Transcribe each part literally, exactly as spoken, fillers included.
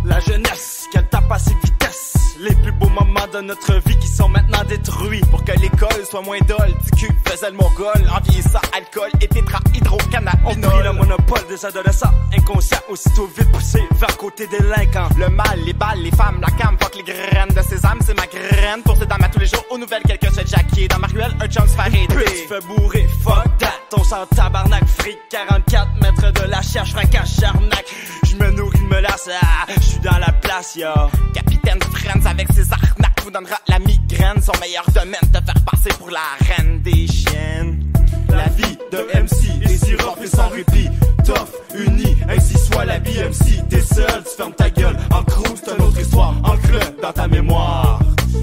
La jeunesse, qu'elle tape à ses vitesses. Les plus beaux moments de notre vie qui sont maintenant détruits. Pour que l'école soit moins dolle, du cul faisait le mongol. En vieillissant, alcool et tétrahydrocannabinol. On prit le monopole des adolescents inconscients, aussitôt vite poussés vers côté délinquants. Le mal, les balles, les femmes, la cam, fuck les graines de sésame, c'est ma graine. Pour ces dames à tous les jours, aux nouvelles, quelques se jacker. Dans ma ruelle, un chum se fait arrêter. Tu fais bourrer, fuck that. On s'en tabarnak, fric, quarante-quatre mètres de la cherche, fracasse, charnac. J'me nourris de melasse, ah, j'suis dans la place, yo. Capitaine Friends avec ses arnaques vous donnera la migraine. Son meilleur domaine, te faire passer pour la reine des chiennes. La vie de M C est si rough et sans répit. Tough, uni, ainsi soit la B M C. T'es seul, tu fermes ta gueule. En crew, c'est une autre histoire. Ancre-le dans ta mémoire.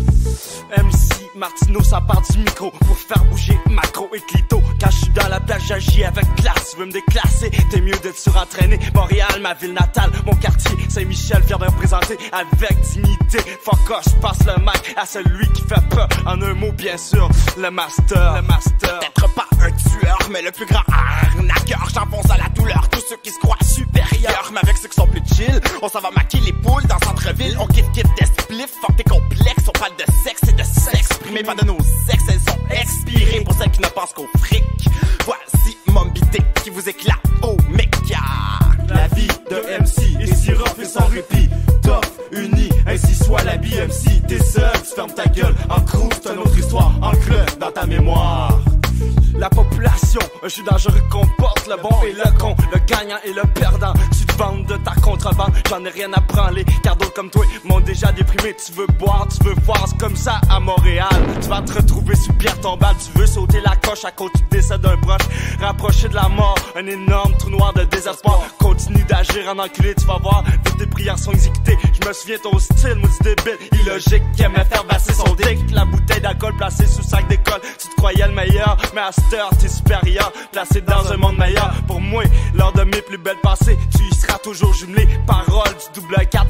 M C Martino s'empare du micro pour faire bouger macro et clito. Quand je suis dans la plage, j'agis avec classe. Tu veux me déclasser, t'es mieux d'être surentraîné. Montréal, ma ville natale, mon quartier Saint-Michel, fier de représenter avec dignité. Fuck off, je passe le mic à celui qui fait peur. En un mot, bien sûr, le master. Le master. Peut-être pas un tueur, mais le plus grand arnaqueur. J'enfonce à la douleur tous ceux qui se croient supérieurs. Mais avec ceux qui sont plus chill, on s'en va maquiller les poules dans centre-ville. On kiffe kiffe des spliffs, fuck tes complexes. On parle de sexe et de sexe. Mais pas de nos sexes, elles sont expirées. Pour celles qui ne pensent qu'au fric, voici Moby Dick qui vous éclate au méca. La vie de M C est si rough et sans répit. Tough, uni, ainsi soit la B M C. T'es seul, tu fermes ta gueule. En crew, c'est une autre histoire. Ancre-le dans ta mémoire. La population, un jeu dangereux comporte le bon et le con, le gagnant et le perdant. Tu te vends de ta contrebande, j'en ai rien à branler. Car d'autres comme toi m'ont déjà déprimé. Tu veux boire, tu veux voir, c'est comme ça à Montréal. Tu vas te retrouver sous pierre tombale. Tu veux sauter la coche à cause du décès d'un proche. Rapproché de la mort, un énorme trou noir de désespoir. Continue d'agir en enculé, tu vas voir, vite tes prières sont exécutées. Je me souviens ton style, maudit débile, illogique, qui aimait faire passer son dick. La bouteille d'alcool placée sous sac d'école. Tu te croyais le meilleur, mais à cette heure t'es supérieur, placé dans un monde meilleur. Pour moi, lors de mes plus belles passées, tu y seras toujours jumelé. Parole du double quatre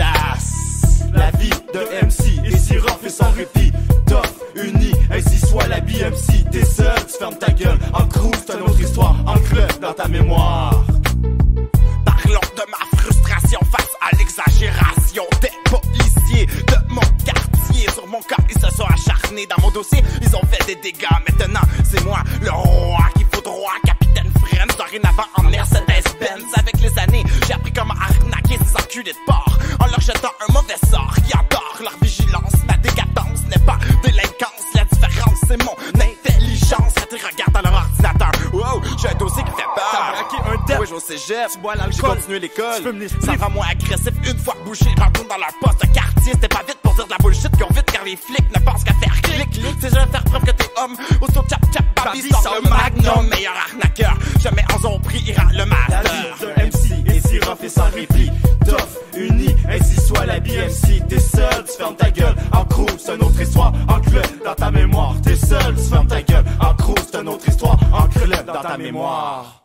fadas. La vie de M C est si rough et sans répit. Tough, uni, ainsi soit la B M C. T'es seul, tu fermes ta gueule. En crew, c'est une autre histoire. Ancre-le dans ta mémoire. Parlons de ma frustration face à l'exagération des policiers de mon quartier. Sur mon cas, ils se sont acharnés dans mon dossier. Ils ont fait des dégâts. Maintenant, c'est moi le roi qui faut droit. Capitaine Friends, dorénavant en Mercedes-Benz. Avec les années, j'ai appris comment arnaquer ces enculés de porc en leur jetant un mauvais sort qui adore leur vigilance. Ma décadence n'est pas délinquance. La différence, c'est mon intelligence. Quand ils regardent dans leur ordinateur, wow, j'ai un dossier qui fait peur. T'as braqué un dep. Oui, j'ai au cégep. Tu bois J'ai l'alcool. continué l'école. Tu peux me Ça rend moins agressif une fois bouché. Rencontre dans leur poste de quartier. C'était pas vite pour dire de la bullshit qu'ils ont vite car les flics ne pensent qu'à faire clic. C'est juste faire preuve que t'es homme. Aussitôt tchap tchap babi sort le magnum. Meilleur arnaqueur. Jamais en zone pris ira le La master. vie de M C est si rough et sans répit. Tough, uni, ainsi soit la B M C. T'es seul, tu fermes ta gueule. En crew, c'est une autre histoire. Ancre-le dans ta mémoire. T'es seul, tu fermes ta gueule. En crew, c'est une autre histoire. Ancre-le dans ta mémoire.